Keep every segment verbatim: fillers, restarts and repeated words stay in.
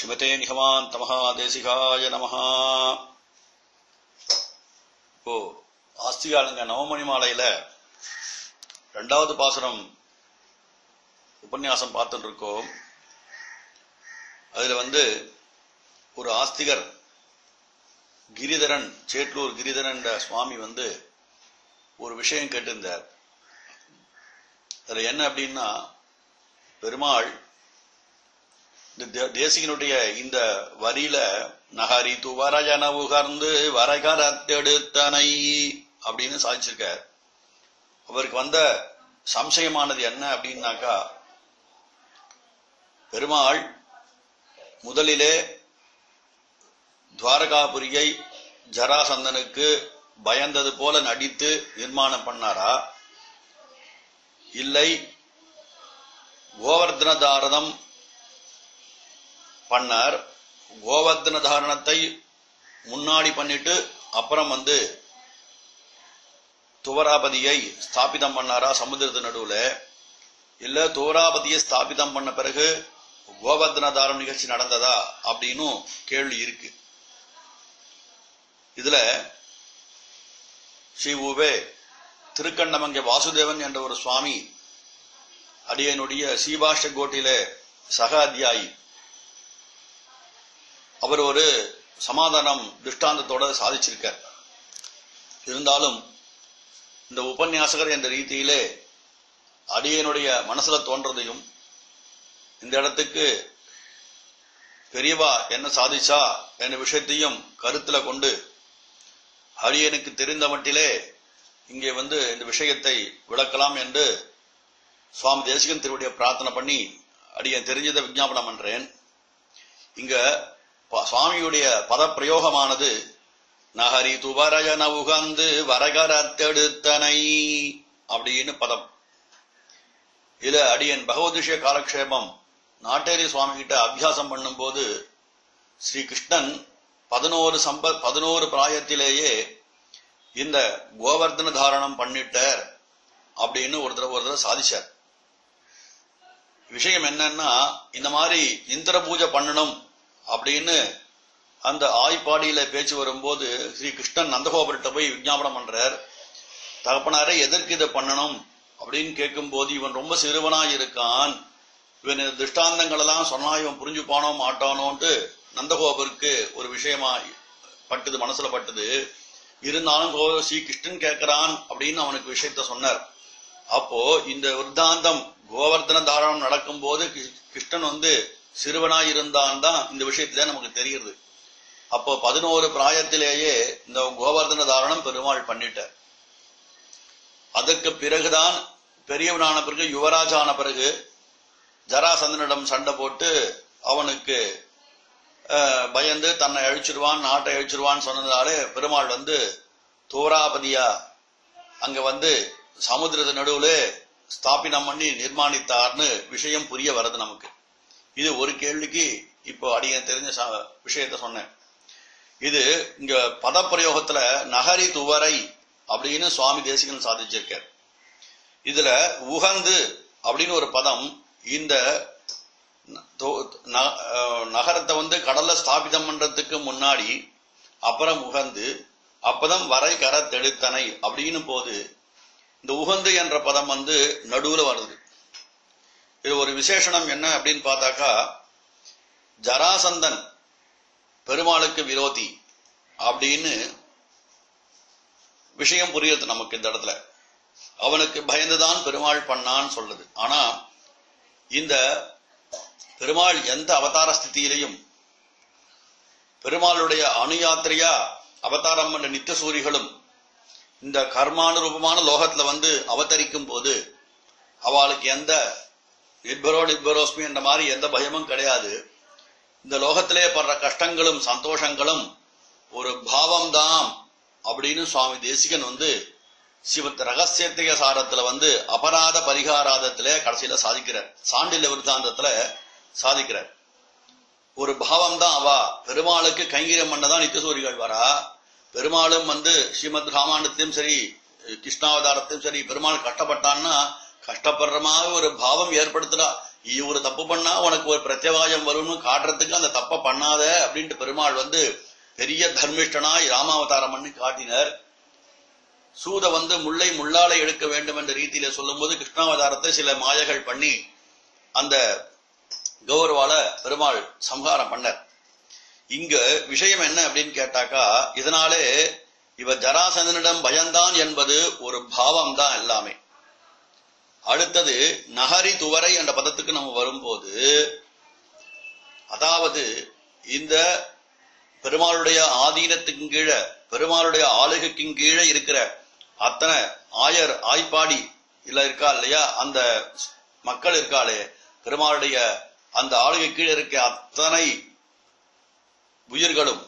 ஸ்ரீமதே நிகமாந்த மகாதேசிகாய நமஹ. இப்போ ஆஸ்திகாலங்க நவமணி மாலையில ரெண்டாவது பாசுரம் உபன்யாசம் பார்த்துட்டு இருக்கோம். அதுல வந்து ஒரு ஆஸ்திகர் கிரிதரன், சேட்லூர் கிரிதரன் சுவாமி வந்து ஒரு விஷயம் கேட்டிருந்தார். அதுல என்ன அப்படின்னா, பெருமாள் இந்த தேசிகனுடைய இந்த வரியில நகரி துவரஜன உகர்ந்து வரகரத்தெடுத்தனை அப்படின்னு சாதிச்சிருக்கார். அவருக்கு வந்த சம்சயமானது என்ன அப்படின்னாக்கா, பெருமாள் முதலிலே துவாரகாபுரியை ஜராசந்தனுக்கு பயந்தது போல நடித்து நிர்மாணம் பண்ணாரா, இல்லை கோவர்தன தாரணம் பண்ணார், கோவர்தன தாரணத்தை முன்னாடி பண்ணிட்டு அப்புறம் வந்து துவராபதியை ஸ்தாபிதம் பண்ணாரா சமுதிரத்து நடுவுல, இல்ல துவராபதியை ஸ்தாபிதம் பண்ண பிறகு கோவர்தன தாரண நிகழ்ச்சி நடந்ததா அப்படின்னு கேள்வி இருக்கு. இதுல ஸ்ரீ உவே திருக்கண்ணமங்க வாசுதேவன் என்ற ஒரு சுவாமி அடியனுடைய சீபாஷ்ட கோட்டில சக அத்தியாயி, அவர் ஒரு சமாதானம் திருஷ்டாந்தத்தோட சாதிச்சிருக்கார். இருந்தாலும் இந்த உபன்யாசகர் என்ற ரீதியிலே அடியனுடைய மனசுல தோன்றதையும் இந்த இடத்துக்கு பெரியவா என்ன சாதிச்சா என்ற விஷயத்தையும் கருத்துல கொண்டு அடியனுக்கு தெரிந்த மட்டிலே இங்கே வந்து இந்த விஷயத்தை விளக்கலாம் என்று சுவாமி தேசிகன் திருவுடைய பிரார்த்தனை பண்ணி அடியன் தெரிஞ்சதை விஞ்ஞாபனம் பண்றேன். இங்க சுவாமியுடைய பத பிரயோகமானது நகரி துவரஜன உகந்து வரகரத்தெடுத்தனை அப்படின்னு பதம். இதுல அடியன் பகவத்ஷய காலக்ஷேபம் நாட்டேரி சுவாமி கிட்ட அபியாசம் பண்ணும் போது ஸ்ரீ கிருஷ்ணன் பதினோரு சம்ப பதினோரு பிராயத்திலேயே இந்த கோவர்தன தாரணம் பண்ணிட்டார் அப்படின்னு ஒரு தடவை ஒரு தடவை சாதிச்சார். விஷயம் என்னன்னா, இந்த மாதிரி இந்திர பூஜை பண்ணணும் அப்படின்னு அந்த ஆய்ப்பாடியில பேச்சு வரும்போது ஸ்ரீ கிருஷ்ணன் நந்தகோபுரத்தை போய் விஞ்ஞாபனம் பண்றார். தகப்பனாரே எதற்கு இதை பண்ணணும் அப்படின்னு கேட்கும் போது, இவன் ரொம்ப சிறுவனா இருக்கான், இவன் திருஷ்டாந்தங்கள் எல்லாம் சொன்னா இவன் புரிஞ்சுப்பானோ மாட்டானோன்ட்டு நந்தகோபருக்கு ஒரு விஷயமா பட்டுது, மனசுல பட்டுது. இருந்தாலும் ஸ்ரீ கிருஷ்ணன் கேட்கிறான் அப்படின்னு அவனுக்கு விஷயத்த சொன்னார். அப்போ இந்த விருத்தாந்தம் கோவர்தன தாரணம் நடக்கும் போது கிருஷ்ணன் வந்து சிறுவனாய் இருந்தான் தான் இந்த விஷயத்துல நமக்கு தெரியுது. அப்போ பதினோரு பிராயத்திலேயே இந்த கோவர்தன தாரணம் பெருமாள் பண்ணிட்டார். அதற்கு பிறகுதான் பெரியவனான பிறகு யுவராஜான பிறகு ஜராசந்தனிடம் சண்டை போட்டு அவனுக்கு பயந்து தன்னை அழிச்சிருவான், நாட்டை அழிச்சிருவான்னு சொன்னதாலே பெருமாள் வந்து தோராபதியா அங்க வந்து சமுதிரத்து நடுவுல ஸ்தாபினம் பண்ணி நிர்மாணித்தார்னு விஷயம் புரிய வருது நமக்கு. இது ஒரு கேள்விக்கு இப்போ அடியன் தெரிஞ்ச விஷயத்த சொன்னேன். இது இங்க பதப்பிரயோகத்துல நகரி துவரை அப்படின்னு சுவாமி தேசிகன் சாதிச்சிருக்கார். இதுல உகந்து அப்படின்னு ஒரு பதம், இந்த நகரத்தை வந்து கடல்ல ஸ்தாபிதம் பண்றதுக்கு முன்னாடி அப்புறம் உகந்து அப்பதம் வரை கர தெளித்தனை அப்படின்னு போது இந்த உகந்து என்ற பதம் வந்து நடுவுல வருது. இது ஒரு விசேஷனம் என்ன அப்படின்னு பார்த்தாக்கா, ஜராசந்தன் பெருமாளுக்கு விரோதி அப்படின்னு விஷயம் புரியுது நமக்கு. இந்த இடத்துல அவனுக்கு பயந்துதான் பெருமாள் பண்ணான்னு சொல்லுது. ஆனா இந்த பெருமாள் எந்த அவதார ஸ்திதியிலையும் பெருமாளுடைய அணுயாத்திரையா அவதாரம் என்ற நித்திய சூரிகளும் இந்த கர்மானுரூபமான லோகத்துல வந்து அவதரிக்கும் போது அவளுக்கு எந்த நிர்பரோ நிர்பரோஸ்மி என்ற மாதிரி எந்த பயமும் கிடையாது. இந்த லோகத்திலே படுற கஷ்டங்களும் சந்தோஷங்களும் ஒரு பாவம்தான் அப்படின்னு சுவாமி தேசிகன் வந்து சிவத் ரகசியத்திய சாரத்துல வந்து அபராத பரிகாராதத்துல கடைசியில சாதிக்கிறார். சாண்டில்ய விருத்தாந்தத்துல சாதிக்கிறார். ஒரு பாவம் தான் அவ பெருமாளுக்கு கைங்கரியம் பண்ணதான் நித்தியசூரிகள் வரா. பெருமாளும் வந்து ஸ்ரீமத் ராமாயணத்திலும் சரி கிருஷ்ணாவதாரத்திலும் சரி பெருமாள் கஷ்டப்பட்டான்னா கஷ்டப்படுற மாதிரி ஒரு பாவம் ஏற்படுத்துறா ஒரு தப்பு பண்ணா உனக்கு ஒரு பிரத்யவாயம் வரும்னு காட்டுறதுக்கு அந்த தப்ப பண்ணாத அப்படின்ட்டு பெருமாள் வந்து பெரிய தர்மிஷ்டனாய் ராமாவதாரம் பண்ணி காட்டினர். சூத வந்து முல்லை முள்ளாலை எடுக்க வேண்டும் என்ற ரீதியில சொல்லும் போது கிருஷ்ணாவதாரத்தை சில மாயைகள் பண்ணி அந்த கௌரவால பெருமாள் சம்ஹாரம் பண்ணார். இங்க விஷயம் என்ன அப்படின்னு கேட்டாக்கா, இதனாலே இவ ஜராசந்தனிடம் பயந்தான் என்பது ஒரு பாவம் தான் எல்லாமே. அடுத்தது நகரி துவரை என்ற பதத்துக்கு நம்ம வரும்போது, அதாவது இந்த பெருமாளுடைய ஆதீனத்துக்கு கீழே பெருமாளுடைய ஆளுகைக்கு கீழே இருக்கிற அத்தனை ஆயர் ஆய்ப்பாடி இல்ல இருக்கா இல்லையா, அந்த மக்கள் இருக்காளே, பெருமாளுடைய அந்த ஆளுகை கீழே இருக்க அத்தனை உயிர்களும்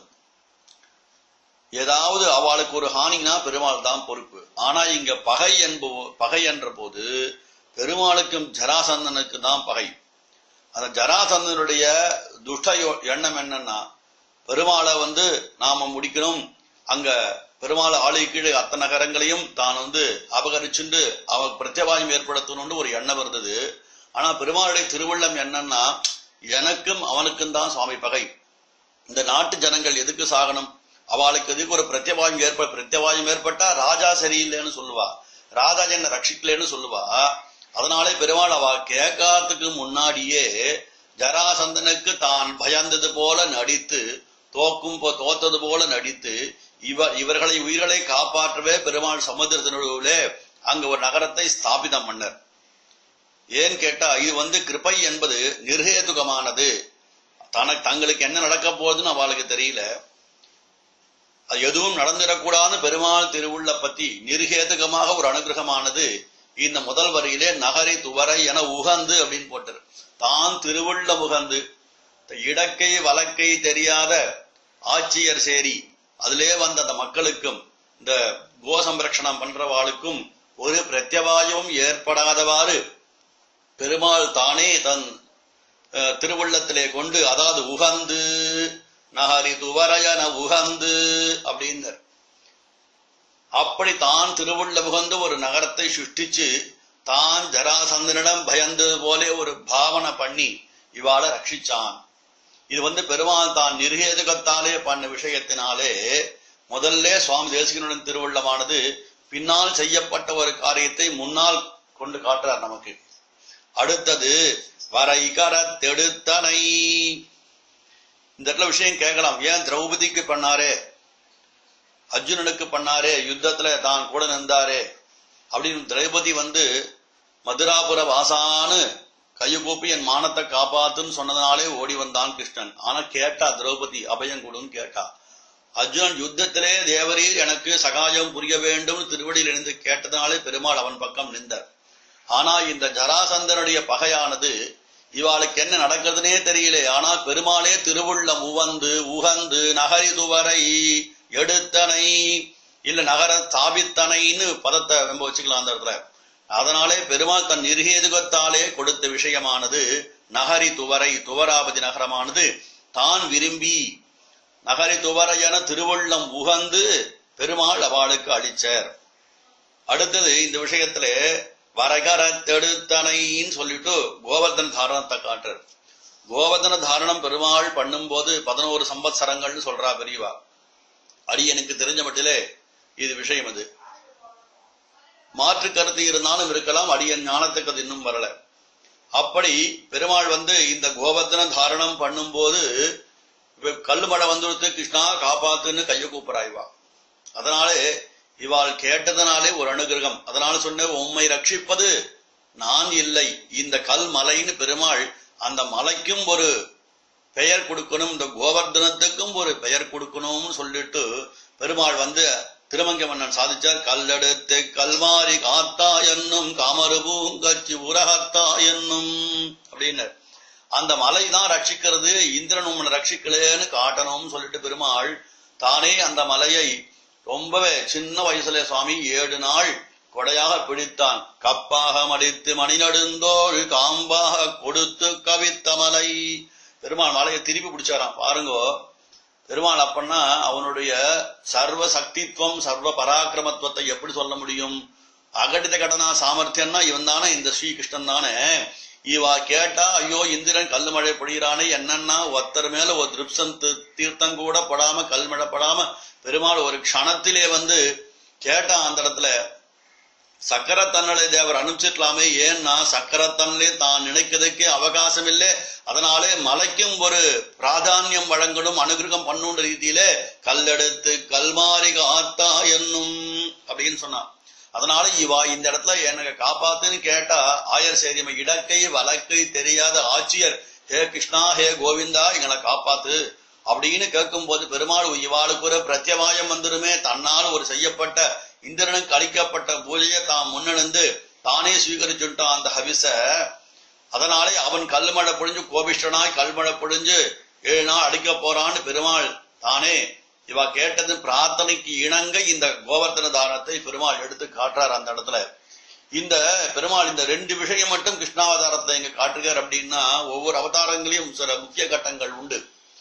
ஏதாவது அவளுக்கு ஒரு ஹானினா பெருமாள் தான் பொறுப்பு. ஆனா இங்க பகை என்போ பகை என்ற போது பெருமாளுக்கும் ஜராசந்தனுக்கு தான் பகை. அந்த ஜராசந்தனுடைய துஷ்ட எண்ணம் என்னன்னா, பெருமாளை வந்து நாம முடிக்கணும், அங்க பெருமாள் ஆளுகை கீழே அத்தனை நகரங்களையும் தான் வந்து அபகரிச்சுண்டு அவ பிரத்யவாயம் ஏற்படுத்தணும்னு ஒரு எண்ணம் இருந்தது. ஆனா பெருமாளுடைய திருவள்ளம் என்னன்னா, எனக்கும் அவனுக்கும் தான் சுவாமி பகை. இந்த நாட்டு ஜனங்கள் எதுக்கு சாகணும், அவளுக்கு எதுக்கு ஒரு பிரத்யவாயம் ஏற்ப பிரத்யவாயம் ஏற்பட்டா ராஜா சரியில்லைன்னு சொல்லுவா, ராஜா என்ன ரட்சிக்கலன்னு சொல்லுவா. அதனாலே பெருமாள் அவ கேட்காததுக்கு முன்னாடியே ஜராசந்தனுக்கு தான் பயந்தது போல நடித்து, தோக்கும் தோத்தது போல நடித்து, இவர் இவர்களை உயிர்களை காப்பாற்றவே பெருமாள் சமுத்திரத்தினுள்ளே அங்க ஒரு நகரத்தை ஸ்தாபிதம் பண்ணார். ஏன்னு கேட்டா, இது வந்து கிருபை என்பது நிர்ஹேதுகமானது. தனக்கு தங்களுக்கு என்ன நடக்க போகுதுன்னு அவளுக்கு தெரியல, அது எதுவும் நடந்துடக்கூடாதுன்னு பெருமாள் திருவுள்ள பத்தி நிர்ஹேதுகமாக ஒரு அனுகிரகமானது இந்த முதல் வரியிலே நகரி துவரை என உகந்து அப்படின்னு போட்டார். தான் திருவுள்ள உகந்து இடக்கை வழக்கை தெரியாத ஆட்சியர் சேரி அதிலே வந்த அந்த மக்களுக்கும் இந்த கோசம்ரட்சணம் பண்றவாளுக்கும் ஒரு பிரத்யவாயம் ஏற்படாதவாறு பெருமாள் தானே தன் திருவுள்ளத்திலே கொண்டு, அதாவது உகந்து நகரி துவரையன உகந்து அப்படின்னார். அப்படி தான் திருவுள்ள உகந்து ஒரு நகரத்தை சுஷ்டிச்சு தான் ஜராசந்தனிடம் பயந்தது போலே ஒரு பாவனை பண்ணி இவாளை ரட்சிச்சான். இது வந்து பெருமாள் தான் நிர்ஹேதுகத்தாலே பண்ண விஷயத்தினாலே முதல்ல சுவாமி தேசிகனுடன் திருவுள்ளமானது பின்னால் செய்யப்பட்ட ஒரு காரியத்தை முன்னால் கொண்டு காட்டுறார் நமக்கு. அடுத்தது வரை கரத்தெடுத்தனை. இந்த இடத்துல விஷயம் கேட்கலாம், ஏன் திரௌபதிக்கு பண்ணாரே, அர்ஜுனனுக்கு பண்ணாரே, யுத்தத்துல தான் கூட நின்றாரே அப்படின்னு. திரௌபதி வந்து மதுராபுர வாசான்னு கையை கூப்பி என் மானத்தை காப்பாத்துன்னு சொன்னதுனாலே ஓடி வந்தான் கிருஷ்ணன். ஆனா கேட்டா திரௌபதி அபயம் கொடுன்னு கேட்டா. அர்ஜுனன் யுத்தத்திலே தேவரீர் எனக்கு சகாயம் புரிய வேண்டும் திருவடியில் இருந்து கேட்டதுனாலே பெருமாள் அவன் பக்கம் நின்றார். ஆனா இந்த ஜராசந்தனுடைய பகையானது இவாளுக்கு என்ன நடக்கிறதுனே தெரியல. ஆனா பெருமாளே திருவுள்ளம் உவந்து உகந்து நகரி துவரை எடுத்தனை இல்ல நகர ஸ்தாபித்தனைன்னு பதத்தை ரொம்ப வச்சுக்கலாம் அந்த இடத்துல. அதனாலே பெருமாள் தன் நிர்ஹேதுகத்தாலே கொடுத்த விஷயமானது நகரி துவரை துவராபதி நகரமானது தான் விரும்பி நகரி துவரை என திருவுள்ளம் உகந்து பெருமாள் அவளுக்கு அளிச்சார். அடுத்தது இந்த விஷயத்துல வரகரத்தெடுத்தனைன்னு சொல்லிட்டு கோவர்தன தாரணத்தை காட்டுறார். கோவர்தன தாரணம் பெருமாள் பண்ணும் போது பதினோரு சம்பத்சரங்கள்னு சொல்றா பெரியவா. அடி எனக்கு தெரிஞ்ச மட்டிலே இது விஷயம். அது மாற்று கருத்து இருந்தாலும் இருக்கலாம், அடியன் ஞானத்துக்கு அது இன்னும் வரல. அப்படி பெருமாள் வந்து இந்த கோவர்தன தாரணம் பண்ணும் போது கல்லு மழை வந்துடுத்து கிருஷ்ணா காப்பாத்துன்னு கைய கூப்பிடாய்வா. அதனாலே இவாள் கேட்டதனாலே ஒரு அனுகிரகம். அதனால சொன்ன உம்மை ரட்சிப்பது நான் இல்லை, இந்த கல் மலைன்னு பெருமாள் அந்த மலைக்கும் ஒரு பெயர் கொடுக்கணும், இந்த கோவர்தனத்துக்கும் ஒரு பெயர் கொடுக்கணும்னு சொல்லிட்டு பெருமாள் வந்து திருமங்கை மன்னன் சாதிச்சார். கல்லெடுத்து கல்வாரி காத்தா என்னும் காமருபூங்கச்சி உரகத்தா என்னும் அப்படின்னு. அந்த மலை தான் ரட்சிக்கிறது, இந்திரன் உம்மனை ரட்சிக்கலேன்னு காட்டணும்னு சொல்லிட்டு பெருமாள் தானே அந்த மலையை ரொம்பவே சின்ன வயசுல சுவாமி ஏழு நாள் கொடையாக பிடித்தான். கப்பாக மடித்து மணி நடுந்தோள் காம்பாக கொடுத்து கவித்த மலை. பெருமாள் மலையை திருப்பி பிடிச்சாராம். பாருங்கோ, பெருமாள் அப்பன்னா அவனுடைய சர்வ சக்தித்துவம் சர்வ பராக்கிரமத்துவத்தை எப்படி சொல்ல முடியும்? அகடித கடனா சாமர்த்தியம்னா இவன் தானே, இந்த ஸ்ரீகிருஷ்ணன் தானே. இவா கேட்டா ஐயோ இந்திரன் கல் மழை பொழியிறானே என்னன்னா ஒருத்தர் மேல ஒரு திருப்சம் தீர்த்தம் கூட படாம கல்மழை படாம பெருமாள் ஒரு க்ஷணத்திலே வந்து கேட்டா அந்த இடத்துல சக்கரத்தன்னலை தேவர் அனுப்பிச்சிடலாமே, ஏன்னா சக்கரத்தன்னலே தான் நினைக்கிறதுக்கே அவகாசம் இல்லை. அதனாலே மலைக்கும் ஒரு பிராதானியம் வழங்கணும், அனுகிரகம் பண்ணுன்ற ரீதியிலே கல்லெடுத்து கல்மாரி காத்தா என்னும் அப்படின்னு சொன்னான். அதனால இவா இந்த இடத்துல எனக்கு காப்பாத்துன்னு கேட்டா ஆயர் சேரிமை இடக்கை வழக்கை தெரியாத ஆட்சியர் ஹே கிருஷ்ணா ஹே கோவிந்தா எங்களை காப்பாத்து அப்படின்னு கேட்கும் போது பெருமாள் இவாளுக்கு ஒரு பிரத்யவாயம் வந்துருமே, தன்னால் ஒரு செய்யப்பட்ட இந்திரனுக்கு அளிக்கப்பட்ட பூஜையை தான் முன்னெடுந்து தானே ஸ்வீகரிச்சுட்டான் அந்த ஹவிச. அதனாலே அவன் கல்மழை பொழிஞ்சு கோபிஷ்டனாய் கல்மழை பொழிஞ்சு ஏழு நாள் அடிக்க போறான்னு பெருமாள் தானே இவா கேட்டது பிரார்த்தனைக்கு இணங்க இந்த கோவர்த்தன தானத்தை பெருமாள் எடுத்து காட்டுறார் அந்த இடத்துல. இந்த பெருமாள் இந்த ரெண்டு விஷயம் மட்டும் கிருஷ்ணாவதாரத்தை இங்க காட்டுகிறார் அப்படின்னா ஒவ்வொரு அவதாரங்களையும் சில முக்கிய கட்டங்கள் உண்டு.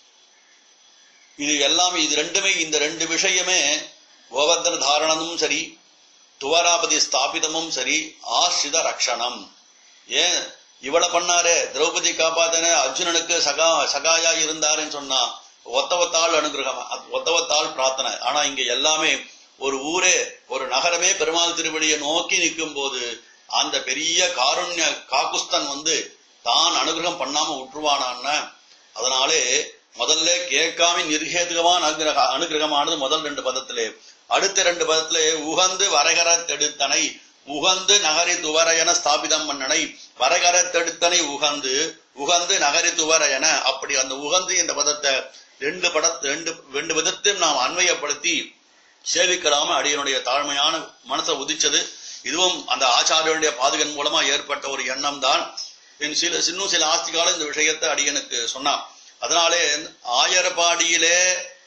இது எல்லாமே இது ரெண்டுமே இந்த ரெண்டு விஷயமே கோவர்த்தன தாரணமும் சரி, துவராபதி ஸ்தாபிதமும் சரி, ஆஸ்ரித ரக்ஷணம். ஏன் இவளை பண்ணாரு திரௌபதி காப்பாத்தன அர்ஜுனனுக்கு சகா சகாயா இருந்தாருன்னு சொன்னா ஒத்தவத்தாள் அனுகிரகம், ஒத்தவத்தாள் பிரார்த்தனை. ஆனா இங்க எல்லாமே ஒரு ஊரே ஒரு நகரமே பெருமாள் திருவடியை நோக்கி நிற்கும் போது அந்த பெரிய காருண்ய காக்குஸ்தன் வந்து தான் அனுகிரகம் பண்ணாம விட்டுருவானான்னு. அதனாலே முதல்ல கேட்காம நிர்ஹேதுகமான அனுகிரக அனுகிரகமானது முதல் ரெண்டு பதத்திலே. அடுத்த ரெண்டு பதத்திலே உகந்து வரகர தெடுத்தனை உகந்து நகரி துவரையன ஸ்தாபிதம் மன்னனை வரகர தெடுத்தனை உகந்து உகந்து நகரி துவரையன. அப்படி அந்த உகந்து இந்த பதத்தை ரெண்டு பட ரெண்டு ரெண்டு விதத்தையும் நாம் அன்வயப்படுத்தி சேவிக்கலாம அடியனுடைய தாழ்மையான மனசை உதிச்சது. இதுவும் அந்த ஆச்சாரியனுடைய பாதுகன் மூலமா ஏற்பட்ட ஒரு எண்ணம் தான். சில இன்னும் சில ஆஸ்திகால இந்த விஷயத்தை அடியனுக்கு சொன்னான். அதனாலே ஆயர்பாடியிலே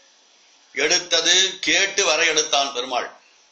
எடுத்தது கேட்டு வர எடுத்தான் பெருமாள்.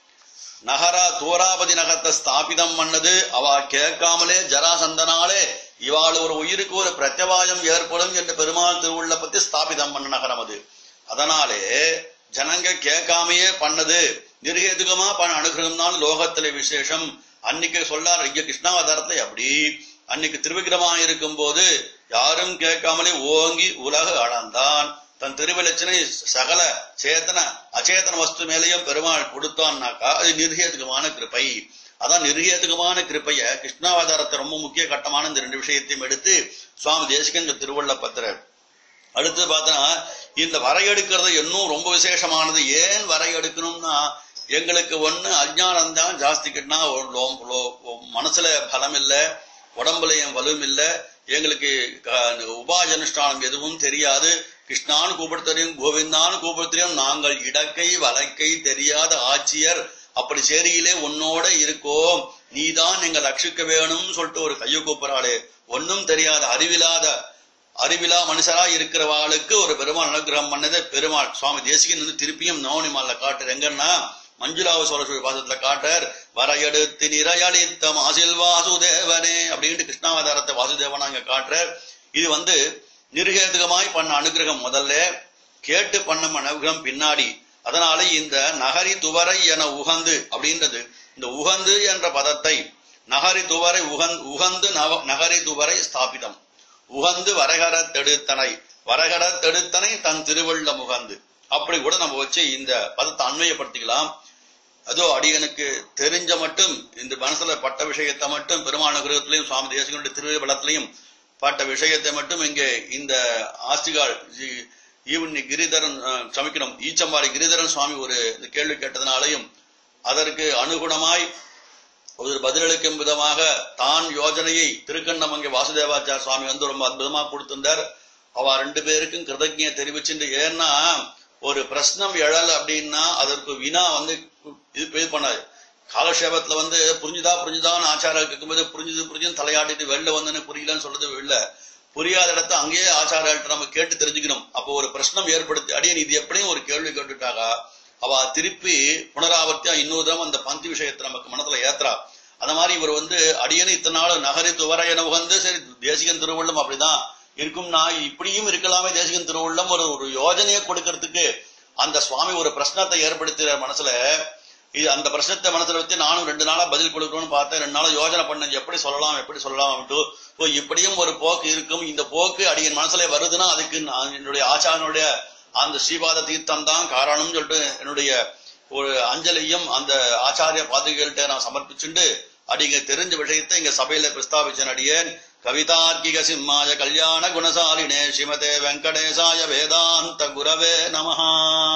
நகரா தூராபதி நகரத்தை ஸ்தாபிதம் பண்ணது அவ கேட்காமலே ஜராசந்தனாலே இவாள் ஒரு உயிருக்கு ஒரு பிரத்யவாயம் ஏற்படும் என்று பெருமாள் திருவுள்ள பத்தி ஸ்தாபிதம் பண்ண நகரம் அது. அதனாலே ஜனங்க கேட்காமையே பண்ணது நிர்ஹேதுகமா பண்ண அனுகிரகம் தான் லோகத்திலே விசேஷம். அன்னைக்கு சொல்லார் இங்க கிருஷ்ணாவதாரத்தை அப்படி அன்னைக்கு திருவிக்கிரமா இருக்கும் போது யாரும் கேட்காமலே ஓங்கி உலக அளந்தான். தன் திருவிலட்சனை சகல சேத்தன அச்சேதன வஸ்து மேலேயும் பெருமாள் கொடுத்தான்னாக்கா அது நிர்ஹேதுகமான கிருப்பை. அதான் நிர்ஹேதுகமான கிருப்பைய கிருஷ்ணாவதாரத்தை ரொம்ப முக்கிய கட்டமான இந்த ரெண்டு விஷயத்தையும் எடுத்து சுவாமி தேசிகன் திருவள்ள பத்திரர். அடுத்து பார்த்தோன்னா இந்த வரை எடுக்கிறது இன்னும் ரொம்ப விசேஷமானது. ஏன் வரை எடுக்கணும்னா எங்களுக்கு ஒண்ணு அஜ்ஞானம் தான் ஜாஸ்தி கிட்டனா மனசுல பலம் இல்லை, உடம்புலையும் வலும் இல்லை, எங்களுக்கு உபாஜனுஷ்டானம் எதுவும் தெரியாது. கிருஷ்ணான்னு கூப்பிடுத்தரையும் கோவிந்தான்னு கூப்பிடுத்தரையும் நாங்கள் இடக்கை வழக்கை தெரியாத ஆட்சியர் அப்படி சேரியிலே உன்னோட இருக்கோம், நீதான் எங்க ரட்சிக்க வேணும்னு சொல்லிட்டு ஒரு கையை கூப்பிடறாளே. ஒன்னும் தெரியாத அறிவில்லாத அறிவிலா மனுஷரா இருக்கிறவாளுக்கு ஒரு பெருமாள் அனுகிரகம் பண்ணதை பெருமாள் சுவாமி தேசிகன் வந்து திருப்பியும் நவனிமால காட்டுற எங்கன்னா மஞ்சுளாவ சோழ பாசத்துல காட்டர் வரையெடுத்து நிறையளித்த மாசில் வாசுதேவனே அப்படின்ட்டு கிருஷ்ணாவதாரத்தை வாசுதேவனா அங்க காட்டுறார். இது வந்து நிர்ஹேதுகமாய் பண்ண அனுகிரகம் முதல்ல, கேட்டு பண்ண அனுகிரகம் பின்னாடி. அதனால இந்த நகரி துவரை என உகந்து அப்படின்றது இந்த உகந்து என்ற பதத்தை நகரி துவரை உகந் உகந்து நகரி துவரை ஸ்தாபிதம் உகந்து வரகர தெடுத்தனை வரகர தெடுத்தனை தன் திருவள்ள முகந்து அப்படி கூட நம்ம வச்சு இந்த பதத்தை அண்மையப்படுத்திக்கலாம். அதோ அடியனுக்கு தெரிஞ்ச மட்டும் இந்த மனசுல பட்ட விஷயத்தை மட்டும் பெருமாள் அனுகிரகத்திலையும் சுவாமி தேசிகனுடைய திருவள்ளத்திலையும் பட்ட விஷயத்தை மட்டும் இங்கே இந்த ஆஸ்திகால் ஈவன் கிரிதரன் சமைக்கணும் ஈச்சம்பாடி கிரிதரன் சுவாமி ஒரு கேள்வி கேட்டதுனாலையும் அதற்கு அனுகுணமாய் ஒரு பதிலளிக்கும் விதமாக தான் யோஜனையை திருக்கண்ணம் அங்கே வாசுதேவாச்சார சுவாமி வந்து ரொம்ப அற்புதமா கொடுத்திருந்தார். அவ ரெண்டு பேருக்கும் கிருதஜ்ஞை தெரிவிச்சுட்டு, ஏன்னா ஒரு பிரശ്നം எழல் அப்படின்னா அதற்கு வினா வந்து இது பண்ணாது. காலக்ஷேபத்துல வந்து புரிஞ்சுதா புரிஞ்சுதான்னு ஆச்சாரம் கேட்கும்போது புரிஞ்சுது புரிஞ்சுன்னு தலையாட்டிட்டு வெளில வந்து புரியலன்னு சொல்றது வெளில புரியாத இடத்த அங்கேயே ஆச்சாரியாள்கிட்ட நம்ம கேட்டு தெரிஞ்சுக்கணும். அப்போ ஒரு பிரശ്നം ஏற்படுத்தி அடியன் இது எப்படியும் ஒரு கேள்வி கேட்டுட்டாக்கா அவ திருப்பி புனராவர்த்தியா இன்னொரு தரம் அந்த பந்தி விஷயத்தை நமக்கு மனத்துல ஏத்துறா. அந்த மாதிரி இவர் வந்து அடியனு இத்தனை நாள் நகரி துவரையன உகந்து சரி தேசிகன் திருவள்ளம் அப்படிதான் இருக்கும்னா இப்படியும் இருக்கலாமே தேசிகன் திருவள்ளம் ஒரு ஒரு யோஜனையை கொடுக்கறதுக்கு அந்த சுவாமி ஒரு பிரശ്னத்தை ஏற்படுத்துற மனசுல. இது அந்த பிரச்சனத்தை மனசுல வச்சு நானும் ரெண்டு நாளா பதில் கொடுக்கணும்னு பார்த்தேன். ரெண்டு நாளா யோசனை பண்ணேன், எப்படி சொல்லலாம் எப்படி சொல்லலாம். இப்படியும் ஒரு போக்கு இருக்கும். இந்த போக்கு அடியின் மனசுல வருதுன்னா அதுக்கு என்னுடைய ஆச்சாரனுடைய அந்த ஸ்ரீபாத தீர்த்தம் தான் காரணம்னு சொல்லிட்டு என்னுடைய ஒரு அஞ்சலியும் அந்த ஆச்சாரிய பாதுகைகள்கிட்ட நான் சமர்ப்பிச்சுண்டு அடிங்க தெரிஞ்ச விஷயத்தை இங்க சபையில பிரஸ்தாபிச்சேன். அடியேன் கவிதார்க்கிக சிம்மாய கல்யாண குணசாலினே ஸ்ரீமதே வெங்கடேசாய வேதாந்த குரவே நமஹா.